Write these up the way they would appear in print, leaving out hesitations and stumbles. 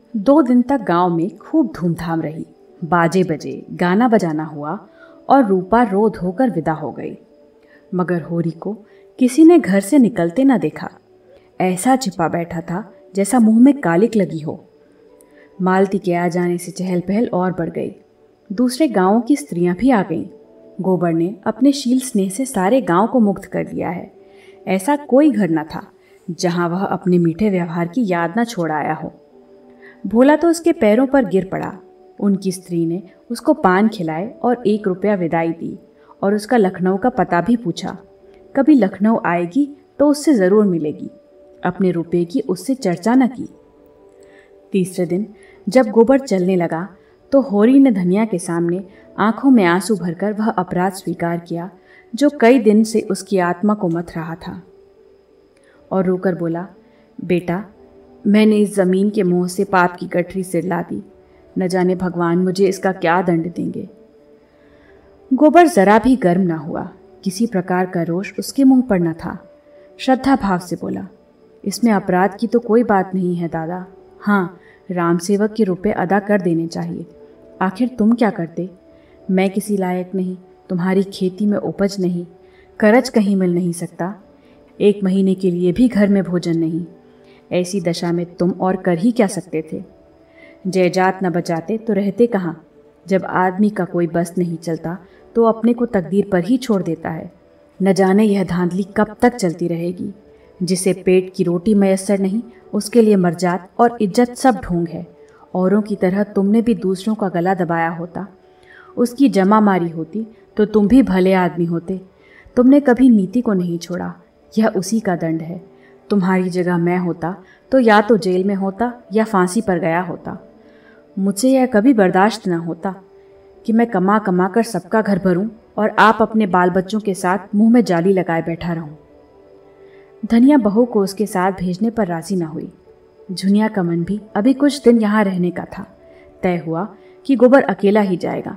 2 दिन तक गांव में खूब धूमधाम रही। बाजे बजे, गाना बजाना हुआ और रूपा रो धोकर विदा हो गई। मगर होरी को किसी ने घर से निकलते न देखा। ऐसा छिपा बैठा था जैसा मुंह में कालिक लगी हो। मालती के आ जाने से चहल पहल और बढ़ गई। दूसरे गांवों की स्त्रियां भी आ गईं। गोबर ने अपने शील स्नेह से सारे गांव को मुग्ध कर दिया है। ऐसा कोई घर न था जहां वह अपने मीठे व्यवहार की याद न छोड़ आया हो। भोला तो उसके पैरों पर गिर पड़ा। उनकी स्त्री ने उसको पान खिलाए और 1 रुपया विदाई दी और उसका लखनऊ का पता भी पूछा। कभी लखनऊ आएगी तो उससे ज़रूर मिलेगी। अपने रुपये की उससे चर्चा न की। तीसरे दिन जब गोबर चलने लगा तो होरी ने धनिया के सामने आंखों में आंसू भरकर वह अपराध स्वीकार किया जो कई दिन से उसकी आत्मा को मथ रहा था, और रोकर बोला, बेटा, मैंने इस ज़मीन के मोह से पाप की गठरी सिरला दी। न जाने भगवान मुझे इसका क्या दंड देंगे। गोबर जरा भी गर्म न हुआ। किसी प्रकार का रोष उसके मुंह पर न था। श्रद्धा भाव से बोला, इसमें अपराध की तो कोई बात नहीं है दादा। हाँ, राम सेवक के रुपए अदा कर देने चाहिए। आखिर तुम क्या करते? मैं किसी लायक नहीं, तुम्हारी खेती में उपज नहीं, करज कहीं मिल नहीं सकता, 1 महीने के लिए भी घर में भोजन नहीं। ऐसी दशा में तुम और कर ही क्या सकते थे? जयजात न बचाते तो रहते कहाँ? जब आदमी का कोई बस नहीं चलता तो अपने को तकदीर पर ही छोड़ देता है। न जाने यह धांधली कब तक चलती रहेगी। जिसे पेट की रोटी मयस्सर नहीं, उसके लिए मर्जात और इज्जत सब ढोंग है। औरों की तरह तुमने भी दूसरों का गला दबाया होता, उसकी जमा मारी होती तो तुम भी भले आदमी होते। तुमने कभी नीति को नहीं छोड़ा, यह उसी का दंड है। तुम्हारी जगह मैं होता तो या तो जेल में होता या फांसी पर गया होता। मुझसे यह कभी बर्दाश्त न होता कि मैं कमा कमा कर सबका घर भरूं और आप अपने बाल बच्चों के साथ मुंह में जाली लगाए बैठा रहूं। धनिया बहू को उसके साथ भेजने पर राजी न हुई। झुनिया का मन भी अभी कुछ दिन यहाँ रहने का था। तय हुआ कि गोबर अकेला ही जाएगा।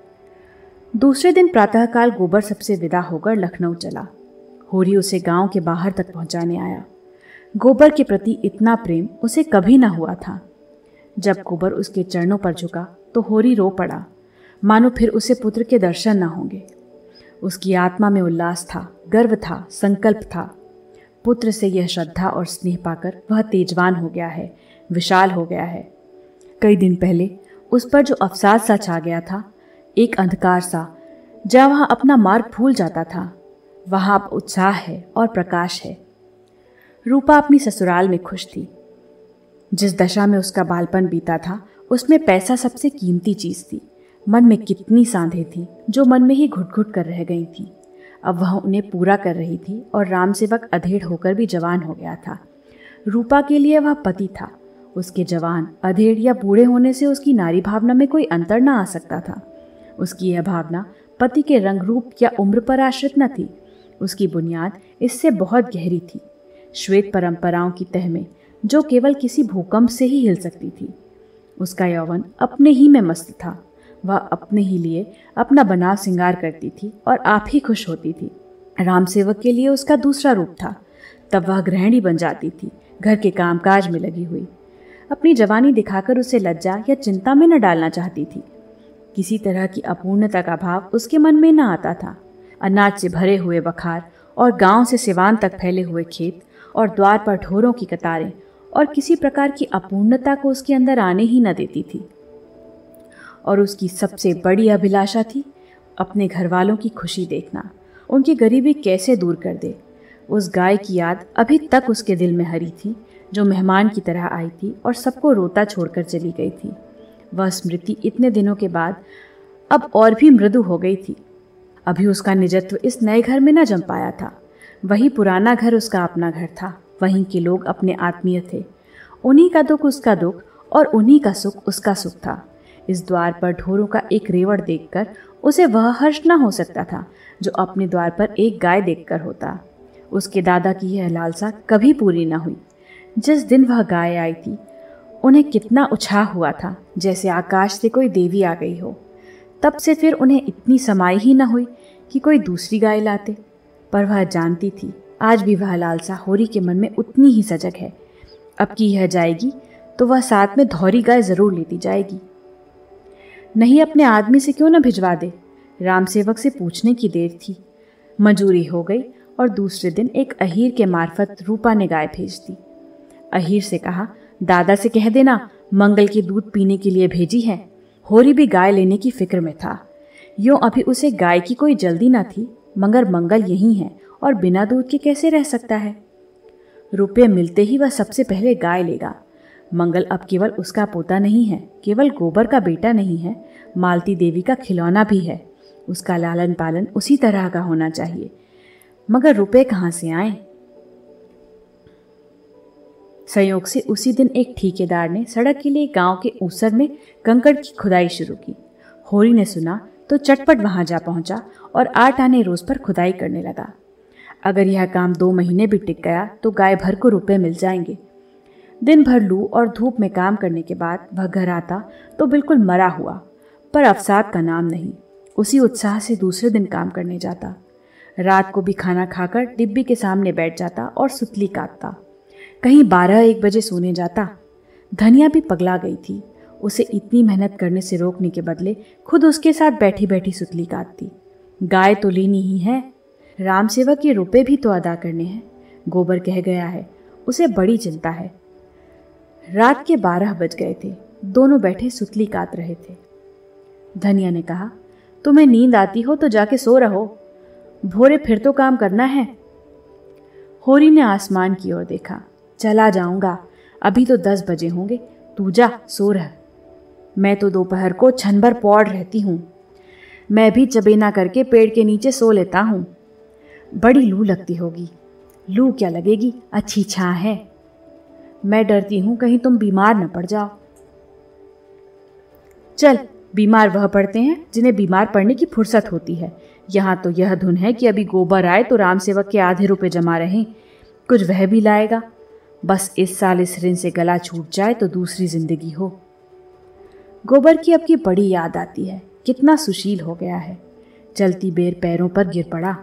दूसरे दिन प्रातःकाल गोबर सबसे विदा होकर लखनऊ चला। होरी उसे गांव के बाहर तक पहुंचाने आया। गोबर के प्रति इतना प्रेम उसे कभी न हुआ था। जब गोबर उसके चरणों पर झुका तो होरी रो पड़ा, मानो फिर उसे पुत्र के दर्शन न होंगे। उसकी आत्मा में उल्लास था, गर्व था, संकल्प था। पुत्र से यह श्रद्धा और स्नेह पाकर वह तेजवान हो गया है, विशाल हो गया है। कई दिन पहले उस पर जो अवसाद सा छा गया था, एक अंधकार सा, जहाँ वह अपना मार्ग भूल जाता था, वहाँ अब उत्साह है और प्रकाश है। रूपा अपनी ससुराल में खुश थी। जिस दशा में उसका बालपन बीता था उसमें पैसा सबसे कीमती चीज़ थी। मन में कितनी सांधें थी जो मन में ही घुट घुट कर रह गई थी। अब वह उन्हें पूरा कर रही थी और राम सेवक अधेड़ होकर भी जवान हो गया था। रूपा के लिए वह पति था। उसके जवान, अधेड़ या बूढ़े होने से उसकी नारी भावना में कोई अंतर न आ सकता था। उसकी यह भावना पति के रंग रूप या उम्र पर आश्रित न थी। उसकी बुनियाद इससे बहुत गहरी थी, श्वेत परंपराओं की तह में, जो केवल किसी भूकंप से ही हिल सकती थी। उसका यौवन अपने ही में मस्त था। वह अपने ही लिए अपना बनाव श्रृंगार करती थी और आप ही खुश होती थी। राम सेवक के लिए उसका दूसरा रूप था। तब वह गृहिणी बन जाती थी, घर के कामकाज में लगी हुई। अपनी जवानी दिखाकर उसे लज्जा या चिंता में न डालना चाहती थी। किसी तरह की अपूर्णता का भाव उसके मन में न आता था। अनाज से भरे हुए बखार और गांव से सिवान तक फैले हुए खेत और द्वार पर ढोरों की कतारें और किसी प्रकार की अपूर्णता को उसके अंदर आने ही न देती थी। और उसकी सबसे बड़ी अभिलाषा थी अपने घर वालों की खुशी देखना, उनकी गरीबी कैसे दूर कर दे। उस गाय की याद अभी तक उसके दिल में हरी थी, जो मेहमान की तरह आई थी और सबको रोता छोड़कर चली गई थी। वह स्मृति इतने दिनों के बाद अब और भी मृदु हो गई थी। अभी उसका निजत्व इस नए घर में न जम पाया था। वही पुराना घर उसका अपना घर था। वहीं के लोग अपने आत्मीय थे। उन्हीं का दुख उसका दुख और उन्हीं का सुख उसका सुख था। इस द्वार पर ढोरों का एक रेवड़ देखकर उसे वह हर्ष न हो सकता था जो अपने द्वार पर एक गाय देखकर होता। उसके दादा की यह लालसा कभी पूरी न हुई। जिस दिन वह गाय आई थी, उन्हें कितना उत्साह हुआ था, जैसे आकाश से कोई देवी आ गई हो। तब से फिर उन्हें इतनी समाई ही न हुई कि कोई दूसरी गाय लाते। पर वह जानती थी आज भी वह लालसा होरी के मन में उतनी ही सजग है। अब की यह जाएगी तो वह साथ में धौरी गाय जरूर लेती जाएगी। नहीं अपने आदमी से क्यों न भिजवा दे? राम सेवक से पूछने की देर थी। मंजूरी हो गई और दूसरे दिन एक अहीर के मार्फत रूपा ने गाय भेज दी। अहीर से कहा, दादा से कह देना मंगल की दूध पीने के लिए भेजी है। होरी भी गाय लेने की फिक्र में था। यूं अभी उसे गाय की कोई जल्दी न थी, मगर मंगल यही है और बिना दूध के कैसे रह सकता है। रुपये मिलते ही वह सबसे पहले गाय लेगा। मंगल अब केवल उसका पोता नहीं है, केवल गोबर का बेटा नहीं है, मालती देवी का खिलौना भी है। उसका लालन पालन उसी तरह का होना चाहिए। मगर रुपए कहाँ से आए? संयोग से उसी दिन एक ठेकेदार ने सड़क के लिए गांव के ऊसर में कंकड़ की खुदाई शुरू की। होरी ने सुना तो चटपट वहां जा पहुंचा और 8 आने रोज पर खुदाई करने लगा। अगर यह काम 2 महीने भी टिक गया तो गाय भर को रुपए मिल जाएंगे। दिन भर लू और धूप में काम करने के बाद वह घर आता तो बिल्कुल मरा हुआ, पर अवसाद का नाम नहीं। उसी उत्साह से दूसरे दिन काम करने जाता। रात को भी खाना खाकर डिब्बी के सामने बैठ जाता और सुतली काटता। कहीं 12-1 बजे सोने जाता। धनिया भी पगला गई थी। उसे इतनी मेहनत करने से रोकने के बदले खुद उसके साथ बैठी बैठी सुतली काटती। गाय तो लेनी ही है, राम सेवक के रुपए भी तो अदा करने हैं। गोबर कह गया है, उसे बड़ी चिंता है। रात के 12 बज गए थे। दोनों बैठे सुतली काट रहे थे। धनिया ने कहा, तुम्हें नींद आती हो तो जाके सो रहो, भोरे फिर तो काम करना है। होरी ने आसमान की ओर देखा। चला जाऊंगा, अभी तो 10 बजे होंगे, तू जा सो रह। मैं तो दोपहर को छन भर पौड़ रहती हूँ। मैं भी चबेना करके पेड़ के नीचे सो लेता हूँ। बड़ी लू लगती होगी। लू क्या लगेगी, अच्छी छां है। मैं डरती हूँ कहीं तुम बीमार न पड़ जाओ। चल, बीमार वह पड़ते हैं जिन्हें बीमार पड़ने की फुर्सत होती है। यहाँ तो यह धुन है कि अभी गोबर आए तो राम सेवक के आधे रुपए जमा रहें। कुछ वह भी लाएगा। बस इस साल इस ऋण से गला छूट जाए तो दूसरी जिंदगी हो। गोबर की अब की बड़ी याद आती है। कितना सुशील हो गया है। चलती बेर पैरों पर गिर पड़ा।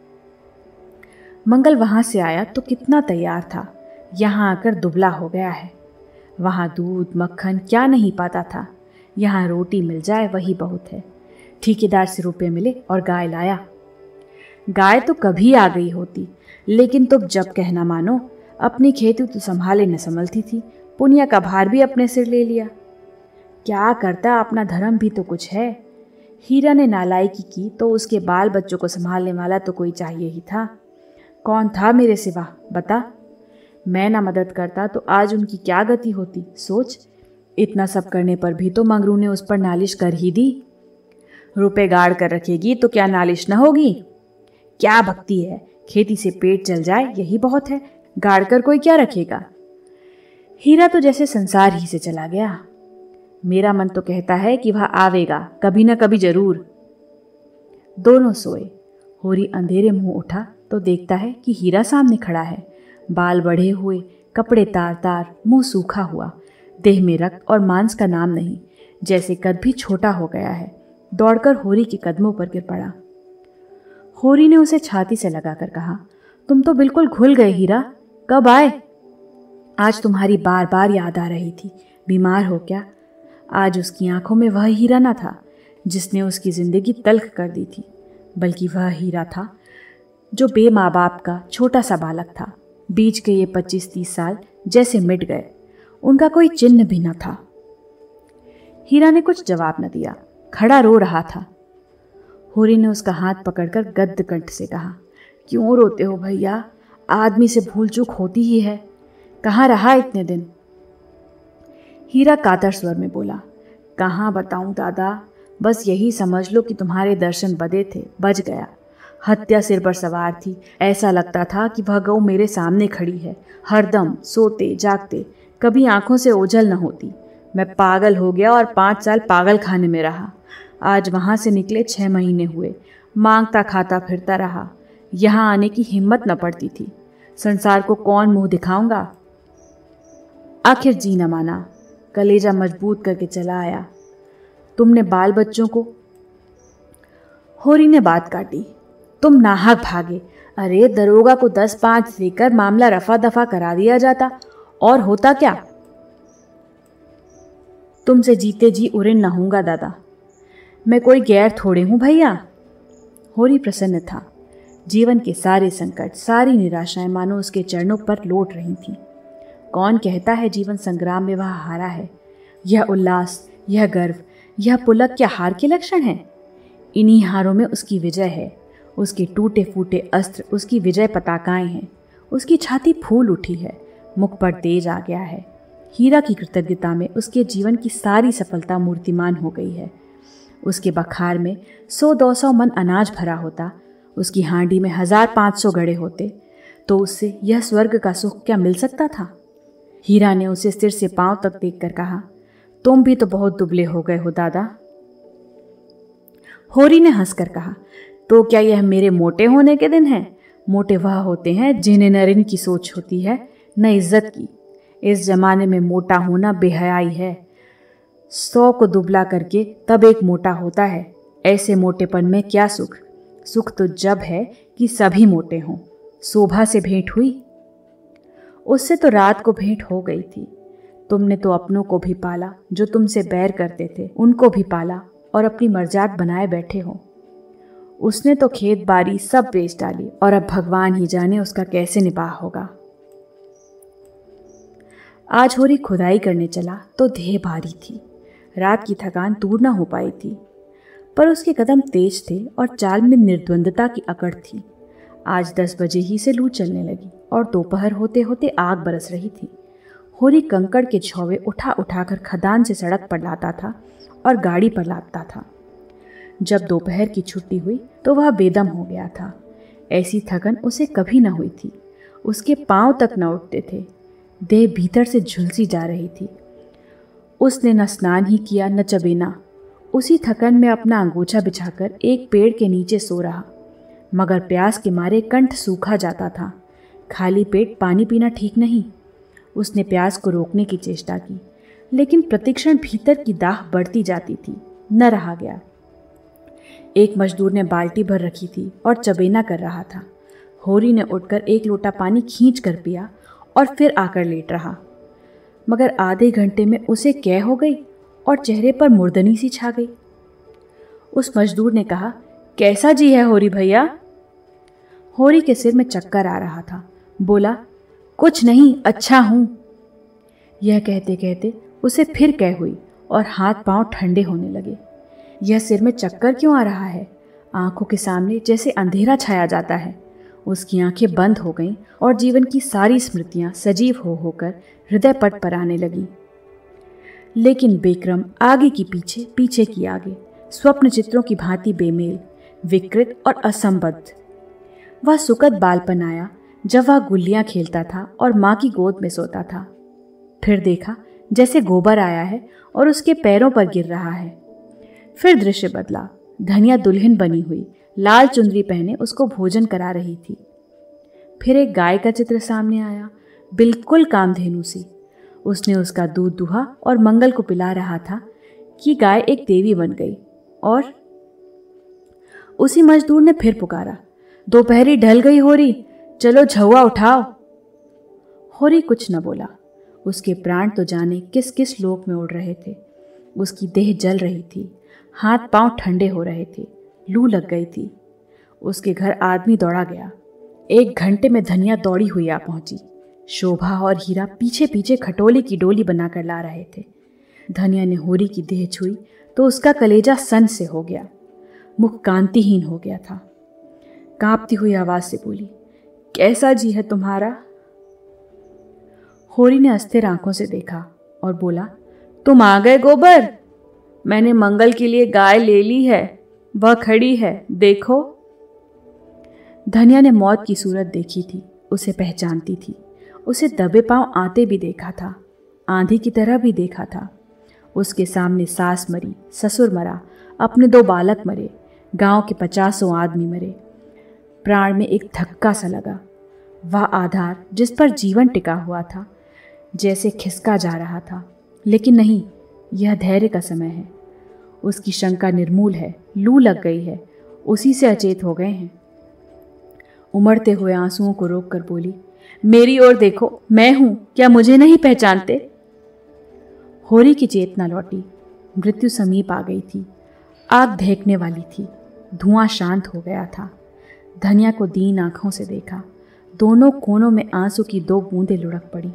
मंगल वहां से आया तो कितना तैयार था। यहाँ आकर दुबला हो गया है। वहां दूध मक्खन क्या नहीं पाता था। यहाँ रोटी मिल जाए वही बहुत है। ठेकेदार से रुपए मिले और गाय लाया। गाय तो कभी आ गई होती, लेकिन तुम जब कहना मानो, अपनी खेती तो संभाले न संभलती थी। पुनिया का भार भी अपने सिर ले लिया। क्या करता, अपना धर्म भी तो कुछ है। हीरा ने नालायकी की तो उसके बाल बच्चों को संभालने वाला तो कोई चाहिए ही था। कौन था मेरे सिवा, बता। मैं ना मदद करता तो आज उनकी क्या गति होती, सोच। इतना सब करने पर भी तो मंगरू ने उस पर नालिश कर ही दी। रुपए गाड़ कर रखेगी तो क्या नालिश न होगी? क्या भक्ति है, खेती से पेट चल जाए यही बहुत है, गाड़ कर कोई क्या रखेगा। हीरा तो जैसे संसार ही से चला गया। मेरा मन तो कहता है कि वह आवेगा कभी न कभी जरूर। दोनों सोए। होरी अंधेरे मुंह उठा तो देखता है कि हीरा सामने खड़ा है। बाल बढ़े हुए, कपड़े तार तार, मुंह सूखा हुआ, देह में रक्त और मांस का नाम नहीं, जैसे कद भी छोटा हो गया है। दौड़कर होरी के कदमों पर गिर पड़ा। होरी ने उसे छाती से लगाकर कहा, तुम तो बिल्कुल घुल गए हीरा, कब आए? आज तुम्हारी बार बार याद आ रही थी। बीमार हो क्या? आज उसकी आंखों में वह हीरा न था जिसने उसकी जिंदगी तल्ख कर दी थी, बल्कि वह हीरा था जो बे माँ बाप का छोटा सा बालक था। बीच के ये 25-30 साल जैसे मिट गए, उनका कोई चिन्ह भी न था। हीरा ने कुछ जवाब न दिया, खड़ा रो रहा था। होरी ने उसका हाथ पकड़कर गद्द कंठ से कहा, क्यों रोते हो भैया? आदमी से भूल चूक होती ही है। कहाँ रहा इतने दिन? हीरा कातर स्वर में बोला, कहाँ बताऊं दादा, बस यही समझ लो कि तुम्हारे दर्शन बदे थे, बच गया। हत्या सिर पर सवार थी। ऐसा लगता था कि वह गऊ मेरे सामने खड़ी है, हरदम सोते जागते, कभी आंखों से ओझल न होती। मैं पागल हो गया और 5 साल पागल खाने में रहा। आज वहां से निकले 6 महीने हुए, मांगता खाता फिरता रहा। यहाँ आने की हिम्मत न पड़ती थी। संसार को कौन मुंह दिखाऊंगा? आखिर जी न माना, कलेजा मजबूत करके चला आया। तुमने बाल बच्चों को? होरी ने बात काटी, तुम नाहक भागे। अरे दरोगा को 10-5 देकर मामला रफा दफा करा दिया जाता, और होता क्या? तुमसे जीते जी उड़े न होऊंगा दादा। मैं कोई गैर थोड़े हूँ भैया। होरी प्रसन्न था। जीवन के सारे संकट, सारी निराशाएं मानो उसके चरणों पर लौट रही थीं। कौन कहता है जीवन संग्राम में वह हारा है? यह उल्लास, यह गर्व, यह पुलक क्या हार के लक्षण है? इन्हीं हारों में उसकी विजय है। उसके टूटे फूटे अस्त्र उसकी विजय पताकाएं हैं। उसकी छाती फूल उठी है, मुख पर तेज आ गया है। हीरा की कृतज्ञता में उसके जीवन की सारी सफलता मूर्तिमान हो गई है। उसके बखार में 100-200 मन अनाज भरा होता, उसकी हांडी में 1500 गड़े होते, तो उससे यह स्वर्ग का सुख क्या मिल सकता था? हीरा ने उसे सिर से पांव तक देखकर कहा, तुम भी तो बहुत दुबले हो गए हो दादा। होरी ने हंसकर कहा, तो क्या यह मेरे मोटे होने के दिन हैं? मोटे वह होते हैं जिन्हें न ऋण की सोच होती है न इज्जत की। इस जमाने में मोटा होना बेहयाई है। 100 को दुबला करके तब एक मोटा होता है। ऐसे मोटेपन में क्या सुख? सुख तो जब है कि सभी मोटे हों। शोभा से भेंट हुई? उससे तो रात को भेंट हो गई थी। तुमने तो अपनों को भी पाला, जो तुमसे बैर करते थे उनको भी पाला और अपनी मर्जाद बनाए बैठे हो। उसने तो खेत बाड़ी सब बेच डाली और अब भगवान ही जाने उसका कैसे निबाह होगा। आज होरी खुदाई करने चला तो देह भारी थी। रात की थकान दूर न हो पाई थी, पर उसके कदम तेज थे और चाल में निर्द्वंदता की अकड़ थी। आज 10 बजे ही से लू चलने लगी और दोपहर होते होते आग बरस रही थी। होरी कंकड़ के छौवे उठा उठाकर खदान से सड़क पर लाता था और गाड़ी पर लादता था। जब दोपहर की छुट्टी हुई तो वह बेदम हो गया था। ऐसी थकन उसे कभी न हुई थी। उसके पांव तक न उठते थे। देह भीतर से झुलसी जा रही थी। उसने न स्नान ही किया न चबेना। उसी थकन में अपना अंगोछा बिछाकर एक पेड़ के नीचे सो रहा, मगर प्यास के मारे कंठ सूखा जाता था। खाली पेट पानी पीना ठीक नहीं। उसने प्यास को रोकने की चेष्टा की, लेकिन प्रतिक्षण भीतर की दाह बढ़ती जाती थी। न रहा गया। एक मजदूर ने बाल्टी भर रखी थी और चबेना कर रहा था। होरी ने उठकर एक लोटा पानी खींच कर पिया और फिर आकर लेट रहा, मगर आधे घंटे में उसे कै हो गई और चेहरे पर मुर्दनी सी छा गई। उस मजदूर ने कहा, कैसा जी है होरी भैया? होरी के सिर में चक्कर आ रहा था। बोला, कुछ नहीं, अच्छा हूं। यह कहते कहते उसे फिर कै हुई और हाथ पांव ठंडे होने लगे। यह सिर में चक्कर क्यों आ रहा है? आंखों के सामने जैसे अंधेरा छाया जाता है। उसकी आंखें बंद हो गईं और जीवन की सारी स्मृतियां सजीव हो होकर हृदय पट पर आने लगी। लेकिन बेक्रम आगे की पीछे, पीछे की आगे, स्वप्न चित्रों की भांति बेमेल, विकृत और असंबद्ध। वह सुखद बालपन आया जब वह गुल्लियां खेलता था और माँ की गोद में सोता था। फिर देखा जैसे गोबर आया है और उसके पैरों पर गिर रहा है। फिर दृश्य बदला। धनिया दुल्हन बनी हुई, लाल चुंदरी पहने उसको भोजन करा रही थी। फिर एक गाय का चित्र सामने आया, बिल्कुल कामधेनु सी। उसने उसका दूध दुहा और मंगल को पिला रहा था कि गाय एक देवी बन गई। और उसी मजदूर ने फिर पुकारा, दोपहरी ढल गई होरी, चलो झौआ उठाओ। होरी कुछ न बोला। उसके प्राण तो जाने किस किस लोक में उड़ रहे थे। उसकी देह जल रही थी, हाथ पांव ठंडे हो रहे थे, लू लग गई थी। उसके घर आदमी दौड़ा गया। 1 घंटे में धनिया दौड़ी हुई आ पहुंची। शोभा और हीरा पीछे पीछे खटोले की डोली बनाकर ला रहे थे। धनिया ने होरी की देह छुई तो उसका कलेजा सन से हो गया, मुख कांतिहीन हो गया था। कांपती हुई आवाज से बोली, कैसा जी है तुम्हारा? होरी ने अस्थिर आंखों से देखा और बोला, तुम आ गए गोबर? मैंने मंगल के लिए गाय ले ली है, वह खड़ी है, देखो। धनिया ने मौत की सूरत देखी थी, उसे पहचानती थी। उसे दबे पांव आते भी देखा था, आंधी की तरह भी देखा था। उसके सामने सास मरी, ससुर मरा, अपने 2 बालक मरे, गांव के 50 आदमी मरे। प्राण में एक धक्का सा लगा। वह आधार जिस पर जीवन टिका हुआ था जैसे खिसका जा रहा था। लेकिन नहीं, यह धैर्य का समय है। उसकी शंका निर्मूल है, लू लग गई है, उसी से अचेत हो गए हैं। उमड़ते हुए आंसुओं को रोककर बोली, मेरी ओर देखो, मैं हूं, क्या मुझे नहीं पहचानते? होरी की चेतना लौटी। मृत्यु समीप आ गई थी। आग दहकने वाली थी। धुआं शांत हो गया था। धनिया को दीन आंखों से देखा। दोनों कोनों में आंसू की 2 बूंदें लुढ़क पड़ी।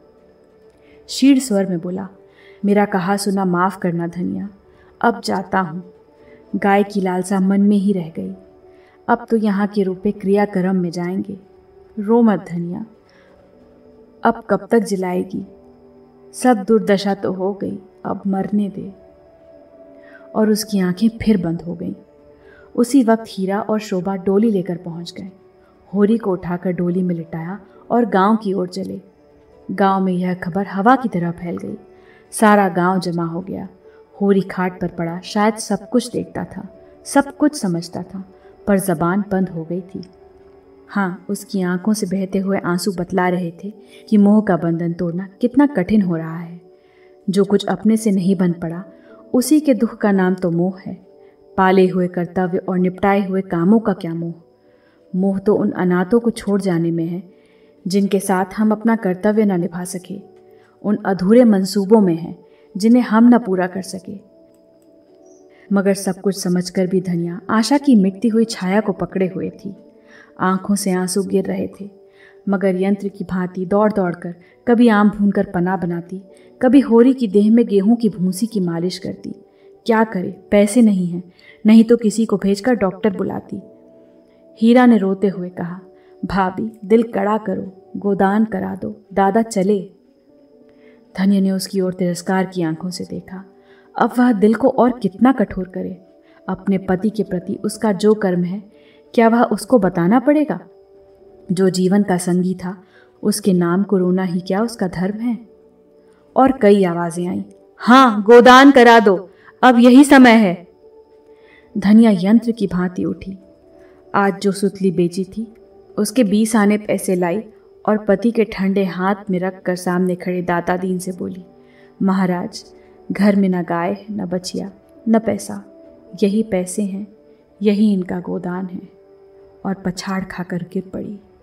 शीढ़ स्वर में बोला, मेरा कहा सुना माफ करना धनिया, अब जाता हूँ। गाय की लालसा मन में ही रह गई। अब तो यहाँ के रुपए क्रियाक्रम में जाएंगे। रो मत धनिया, अब कब तक जिलाएगी? सब दुर्दशा तो हो गई, अब मरने दे। और उसकी आंखें फिर बंद हो गईं। उसी वक्त हीरा और शोभा डोली लेकर पहुंच गए। होरी को उठाकर डोली में लिटाया और गांव की ओर चले। गांव में यह खबर हवा की तरह फैल गई। सारा गांव जमा हो गया। होरी खाट पर पड़ा, शायद सब कुछ देखता था, सब कुछ समझता था, पर जबान बंद हो गई थी। हाँ, उसकी आंखों से बहते हुए आंसू बतला रहे थे कि मोह का बंधन तोड़ना कितना कठिन हो रहा है। जो कुछ अपने से नहीं बन पड़ा, उसी के दुख का नाम तो मोह है। पाले हुए कर्तव्य और निपटाए हुए कामों का क्या मोह? मोह तो उन अनाथों को छोड़ जाने में है जिनके साथ हम अपना कर्तव्य न निभा सके, उन अधूरे मंसूबों में है जिन्हें हम न पूरा कर सके। मगर सब कुछ समझकर भी धनिया आशा की मिटती हुई छाया को पकड़े हुए थी। आंखों से आंसू गिर रहे थे, मगर यंत्र की भांति दौड़ दौड़ कर कभी आम भूनकर पना बनाती, कभी होरी की देह में गेहूं की भूसी की मालिश करती। क्या करे, पैसे नहीं हैं, नहीं तो किसी को भेजकर डॉक्टर बुलाती। हीरा ने रोते हुए कहा, भाभी दिल कड़ा करो, गोदान करा दो, दादा चले। धन्य ने उसकी ओर तिरस्कार की आंखों से देखा। अब वह दिल को और कितना कठोर करे। अपने पति के प्रति उसका जो कर्म है, क्या वह उसको बताना पड़ेगा? जो जीवन का संगी था, उसके नाम को रोना ही क्या उसका धर्म है? और कई आवाजें आईं, हाँ गोदान करा दो, अब यही समय है। धनिया यंत्र की भांति उठी। आज जो सुतली बेची थी, उसके 20 आने पैसे लाई और पति के ठंडे हाथ में रखकर सामने खड़े दाता दीन से बोली, महाराज, घर में न गाय न बचिया न पैसा, यही पैसे हैं, यही इनका गोदान है। और पछाड़ खाकर गिर पड़ी।